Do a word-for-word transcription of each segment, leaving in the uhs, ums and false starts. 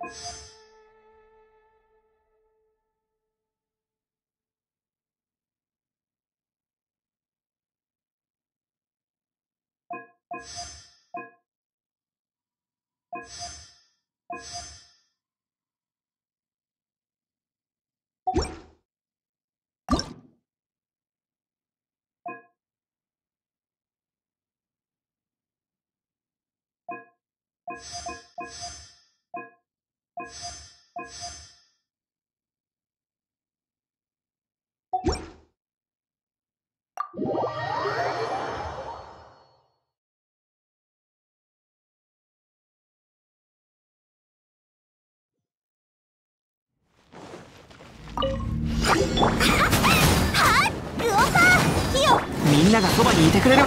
みんながそばにいてくれる。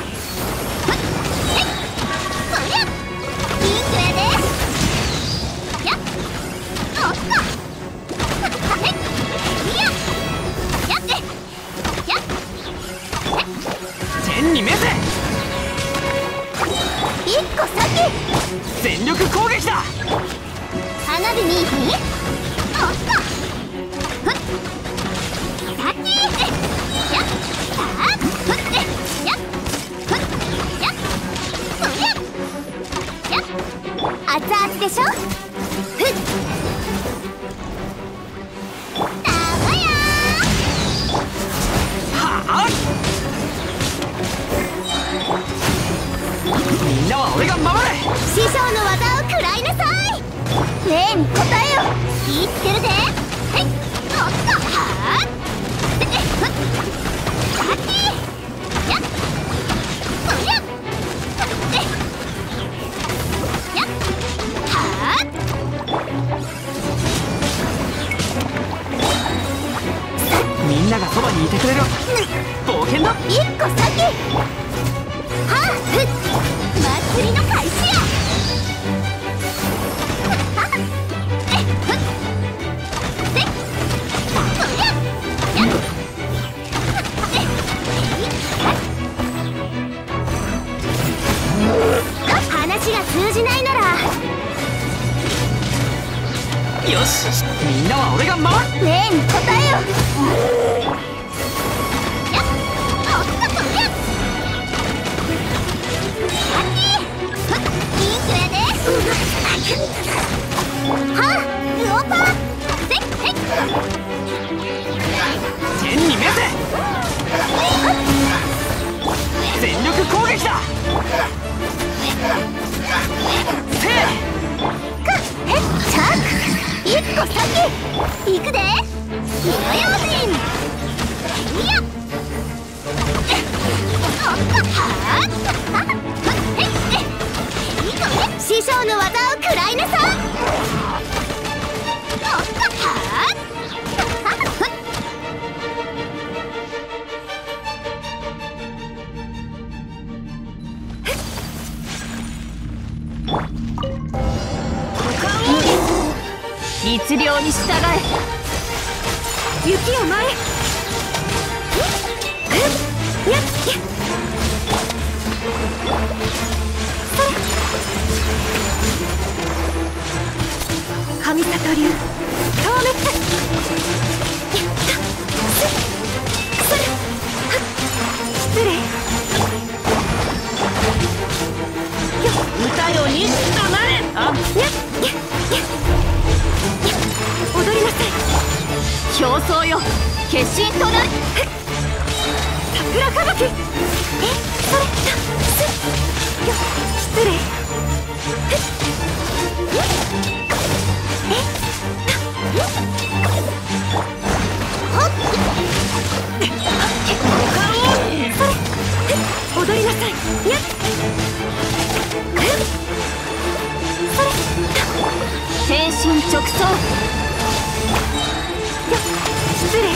天に召せ。 一個先。 全力攻撃だ。 花火に火。おっと。ふっ。先。やっ。さあ。ふって。やっ。ふっ。やっ。そりゃ。やっ。熱々でしょ。ふっ。だわやー。 はあ。みんなは俺が守れ。 師匠の技を食らいなさい。例に答えよ。言ってるで。はい。おっと。はあ。ででふっ。さき。やっ。そりゃ。で。やっ。はあ。 みんながそばにいてくれる。冒険だ。 一個先。はあ。ふっ。祭りの開始や。はっ。えふっ。で。そりゃ。やっ。で。えいっ。話が通じないなら。 よし。みんなは俺が守る。 例に答えよ。やっ。おっとそりゃ。はあ、ウオパー。せっへっ。 天に召せ。全力攻撃だ。せい。 かへっちゃく。一個先。行くで。火の用心。いや。おっとはあ。へっへっ。師匠の技を食らいなさい。おっとはあ。 律令に従え。雪を舞え。やっやっ。神里流消滅。失礼。歌よにとなれ。あやっやっやっ。踊りなさい。表層よ化身となり。桜吹雪。えそれすよ失礼。踊りなさい。やっそれ天心直送。よ失礼。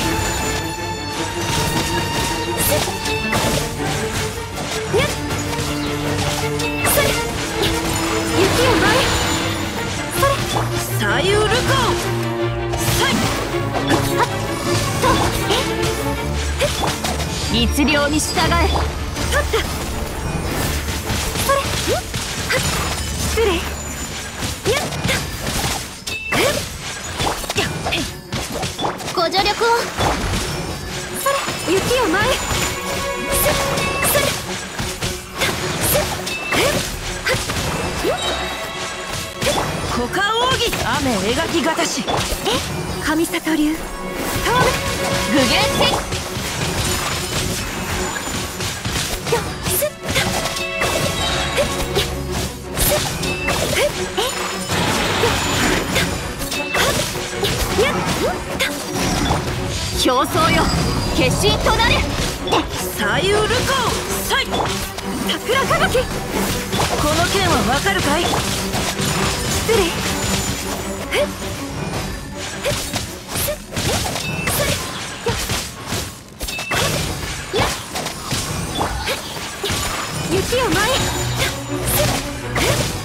やっそれ雪を舞え。それさゆるこさいはっとえ律令に従え。取った。それはっ失礼。やった。 を前へ。すっすっすっ股間奥義雨描きがたし。え神里流タオル具現戦。よっすっすっえ競争よ決心となれ。左右ルコーサイ桜吹雪。この剣はわかるかい。失礼。ふっふっすっそれよっよっ雪を前へ。すっふっ